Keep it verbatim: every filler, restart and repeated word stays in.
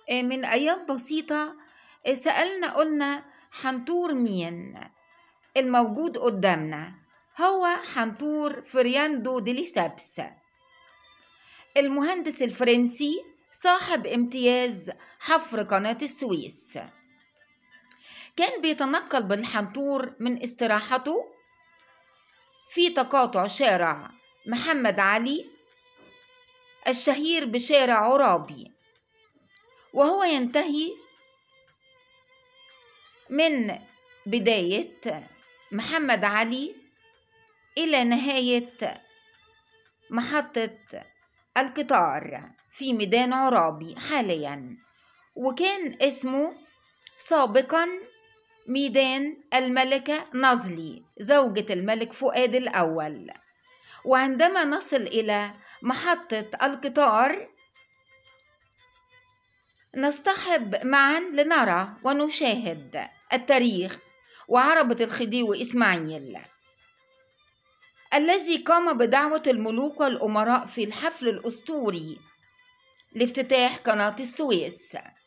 من أيام بسيطة سألنا قلنا حنطور مين؟ الموجود قدامنا هو حنطور فرياندو دي ليسابس، المهندس الفرنسي صاحب امتياز حفر قناة السويس. كان بيتنقل بالحنطور من استراحته في تقاطع شارع محمد علي الشهير بشارع عرابي، وهو ينتهي من بداية محمد علي إلى نهاية محطة القطار في ميدان عرابي حاليا، وكان اسمه سابقا ميدان الملكة نازلي زوجة الملك فؤاد الأول. وعندما نصل إلى محطة القطار نصطحب معا لنرى ونشاهد التاريخ وعربة الخديوي إسماعيل الذي قام بدعوة الملوك والأمراء في الحفل الأسطوري لافتتاح قناة السويس.